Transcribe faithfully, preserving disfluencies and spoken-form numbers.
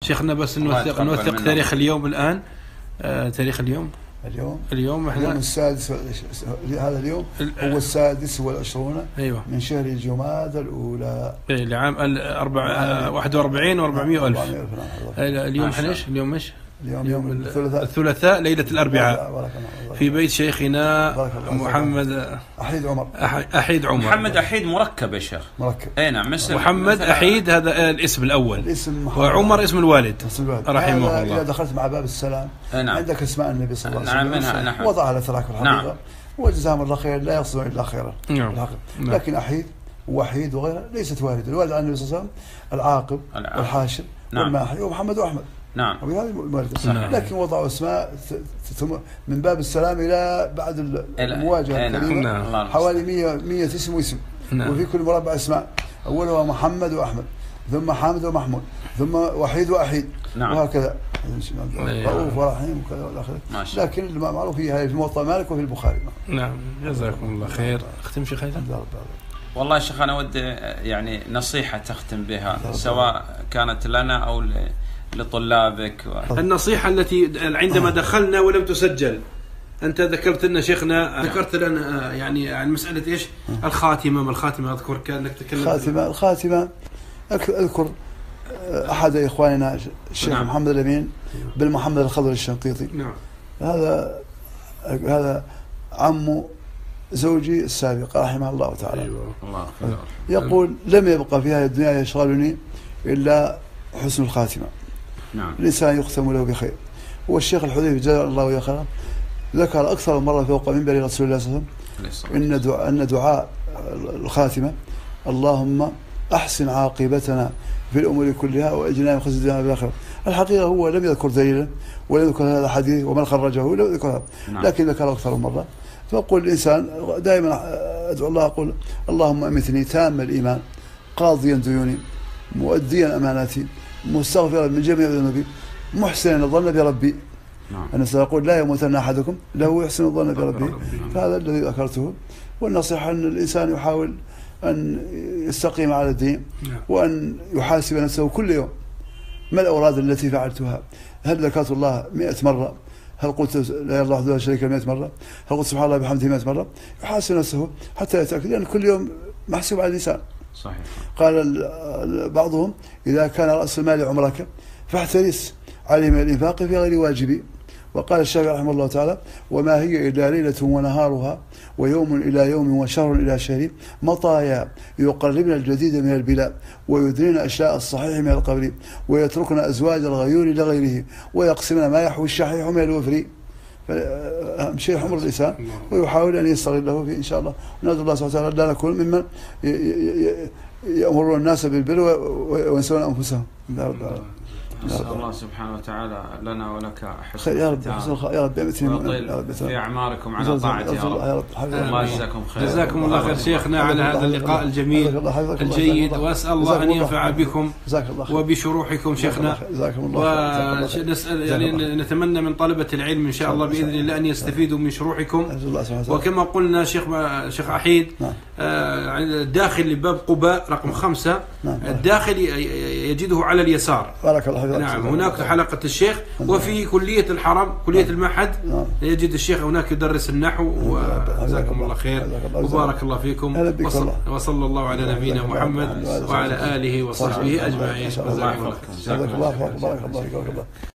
شيخنا بس نوثق نوثق تاريخ اليوم الآن. آه تاريخ اليوم اليوم اليوم احنا اليوم السادس، هذا اليوم هو السادس والعشرون أيوة من شهر جمادى الأولى لعام الأربع واحد وأربعين وأربعمائة ألف. اليوم حنش اليوم مش اليوم يوم الثلاثاء الثلاثاء ليلة الأربعاء في بيت شيخنا محمد أحيد عمر. أحيد عمر محمد أحيد مركب يا شيخ. مركب. أي نعم. محمد أحيد هذا الاسم الأول. الاسم وعمر اسم الوالد رحمه الله. إذا دخلت مع باب السلام نعم. عندك اسماء النبي صلى الله عليه وسلم. نعم. وضع على تراك الحقيقة. نعم. وجزاهم الله خير لا يقصدون إلا خيرا. نعم. لكن أحيد ووحيد وغيره ليست واردة. الوالد عن النبي صلى الله عليه وسلم العاقب والحاشر والماحي ومحمد وأحمد. نعم. وبهذه الموارد. لكن وضعوا اسماء من باب السلام إلى بعد المواجهة الكريمة حوالي مئة اسم واسم. نعم. وفي كل مربع اسماء أولها محمد وأحمد ثم حامد ومحمود ثم وحيد وأحيد. نعم. وهكذا رؤوف ورحيم وكذا والى اخره. لكن المعروف فيها في موطأ مالك وفي البخاري. نعم. جزاكم الله خير. اختم شيخ خالد. والله شيخ أنا ودي يعني نصيحة تختم بها سواء كانت لنا أو لطلابك. و... النصيحة التي عندما دخلنا ولم تسجل أنت ذكرت لنا شيخنا ذكرت لنا يعني عن مسألة إيش الخاتمة. ما الخاتمة أذكر كأنك تكلمت. الخاتمة الخاتمة أذكر أحد إخواننا الشيخ نعم. محمد الأمين بن محمد الخضر الشنقيطي. نعم. هذا هذا عم زوجي السابق رحمه الله تعالى. أيوة. الله يقول لم يبقى في هذه الدنيا يشغلني إلا حسن الخاتمة. نعم. الإنسان يختم له بخير. والشيخ الحذيفي جزاه الله وياه خيرا ذكر أكثر مرة فوق منبر رسول الله صلى الله عليه وسلم إن دعاء أن دعاء الخاتمة اللهم أحسن عاقبتنا في الأمور كلها وأجرنا من خزي الدنيا والآخرة. الحقيقة هو لم يذكر دليلا ولم يذكر هذا الحديث ومن خرجه لم يذكر هذا. نعم. لكن ذكره أكثر مرة. فأقول الإنسان دائما أدعو الله أقول اللهم أمتني تام الإيمان قاضيا ديوني مؤديا أماناتي مستغفرا من جميع ذنوبي محسنا الظن بربي. نعم. أنا سأقول لا يموتن أحدكم له يحسن الظن بربه. فهذا الذي ذكرته. والنصيحة أن الإنسان يحاول أن يستقيم على الدين. نعم. وأن يحاسب نفسه كل يوم ما الأوراد التي فعلتها. هل ذكرت الله مئة مرة؟ هل قلت لا إله إلا الله وحده لا شريك له مئة مرة؟ هل قلت سبحان الله بحمده مئة مرة؟ يحاسب نفسه حتى يتأكد لأن كل يوم محسوب على الإنسان. صحيح. قال بعضهم إذا كان رأس المال عمرك فاحترس عليه من الإنفاق في غير واجب. وقال الشافعي رحمه الله تعالى وما هي إلا ليلة ونهارها ويوم إلى يوم وشهر إلى شهر مطايا يقربن الجديد من البلاء ويدرين أشلاء الصحيح من القبر ويتركن أزواج الغيور لغيره ويقسمن ما يحوي الشحيح من الوفر. أهم شيء حمر اللسان ويحاول أن يستغله فيه إن شاء الله. ندعو الله سبحانه وتعالى لا نكون ممن يأمرون الناس بالبر وينسون أنفسهم. نسأل الله سبحانه وتعالى لنا ولك حسن يا رب حسن يا رب ويطيل في أعماركم على طاعته يا رب. الله يجزاكم خير. جزاكم الله خير شيخنا على هذا اللقاء الجميل الجيد وأسأل الله أن ينفع بكم وبشروحكم شيخنا. ونسأل يعني نتمنى من طلبة العلم إن شاء الله بإذن الله أن يستفيدوا من شروحكم. وكما قلنا شيخ شيخ أحيد الداخل لباب قباء رقم خمسة الداخل يجده على اليسار. بارك الله فيك. نعم. هناك حلقة الشيخ وفي كلية الحرم كلية المعهد يجد الشيخ هناك يدرس النحو. وجزاكم الله خير وبارك الله فيكم وصلى الله على نبينا محمد وعلى آله وصحبه أجمعين. جزاك الله خير. بارك الله فيك.